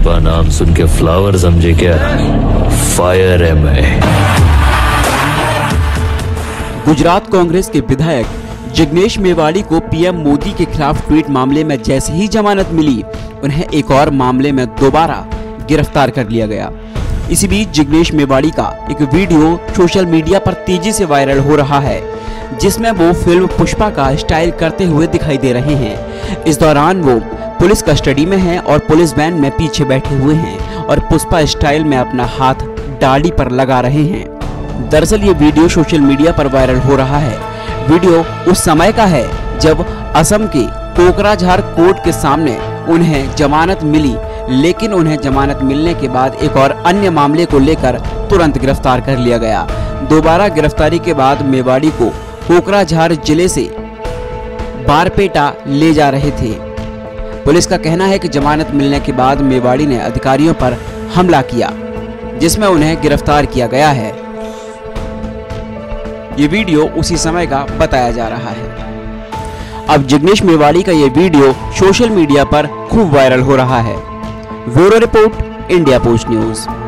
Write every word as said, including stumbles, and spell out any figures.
पुष्पा नाम सुन के फ्लावर समझे क्या? फायर है मैं। गुजरात कांग्रेस के विधायक जिग्नेश मेवाड़ी को पीएम मोदी के खिलाफ ट्वीट मामले में जैसे ही जमानत मिली, उन्हें एक और मामले में दोबारा गिरफ्तार कर लिया गया। इसी बीच जिग्नेश मेवाड़ी का एक वीडियो सोशल मीडिया पर तेजी से वायरल हो रहा है, जिसमें वो फिल्म पुष्पा का स्टाइल करते हुए दिखाई दे रहे हैं। इस दौरान वो पुलिस कस्टडी में हैं और पुलिस वैन में पीछे बैठे हुए हैं और पुष्पा स्टाइल में अपना हाथ दाढ़ी पर लगा रहे हैं। दरअसल ये वीडियो सोशल मीडिया पर वायरल हो रहा है। वीडियो उस समय का है जब असम के कोकराझार कोर्ट के सामने उन्हें जमानत मिली, लेकिन उन्हें जमानत मिलने के बाद एक और अन्य मामले को लेकर तुरंत गिरफ्तार कर लिया गया। दोबारा गिरफ्तारी के बाद मेवाड़ी को कोकराझार जिले से बारपेटा ले जा रहे थे। पुलिस का कहना है कि जमानत मिलने के बाद मेवाड़ी ने अधिकारियों पर हमला किया, जिसमें उन्हें गिरफ्तार किया गया है। ये वीडियो उसी समय का बताया जा रहा है। अब जिग्नेश मेवाड़ी का ये वीडियो सोशल मीडिया पर खूब वायरल हो रहा है। Bureau report, India post news.